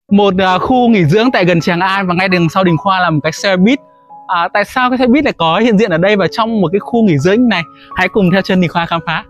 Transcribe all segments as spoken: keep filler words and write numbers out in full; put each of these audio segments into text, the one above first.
Một uh, khu nghỉ dưỡng tại gần Tràng An và ngay đằng sau Đình Khoa là một cái xe buýt. À, tại sao cái xe buýt lại có hiện diện ở đây và trong một cái khu nghỉ dưỡng này? Hãy cùng theo chân Đình Khoa khám phá.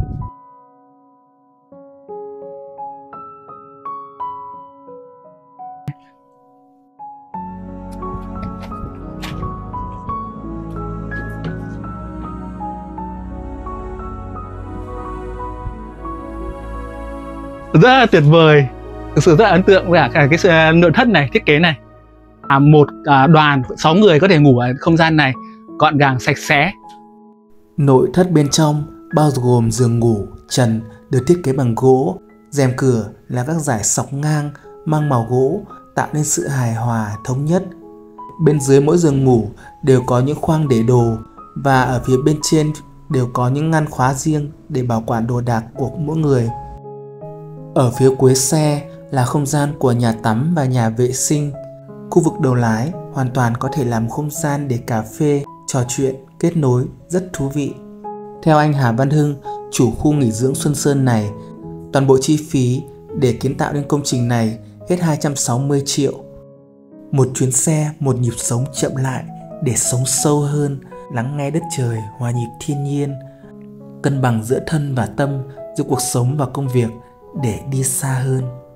Rất là tuyệt vời, thực sự rất là ấn tượng với cả cái nội thất này, thiết kế này. À, một à, đoàn sáu người có thể ngủ ở không gian này, gọn gàng sạch sẽ. Nội thất bên trong bao gồm giường ngủ, trần được thiết kế bằng gỗ, rèm cửa là các dải sọc ngang mang màu gỗ tạo nên sự hài hòa thống nhất. Bên dưới mỗi giường ngủ đều có những khoang để đồ và ở phía bên trên đều có những ngăn khóa riêng để bảo quản đồ đạc của mỗi người. Ở phía cuối xe là không gian của nhà tắm và nhà vệ sinh. Khu vực đầu lái hoàn toàn có thể làm không gian để cà phê, trò chuyện, kết nối rất thú vị. Theo anh Hà Văn Hưng, chủ khu nghỉ dưỡng Xuân Sơn này, toàn bộ chi phí để kiến tạo nên công trình này hết hai trăm sáu mươi triệu. Một chuyến xe, một nhịp sống chậm lại để sống sâu hơn, lắng nghe đất trời, hòa nhịp thiên nhiên, cân bằng giữa thân và tâm, giữa cuộc sống và công việc để đi xa hơn.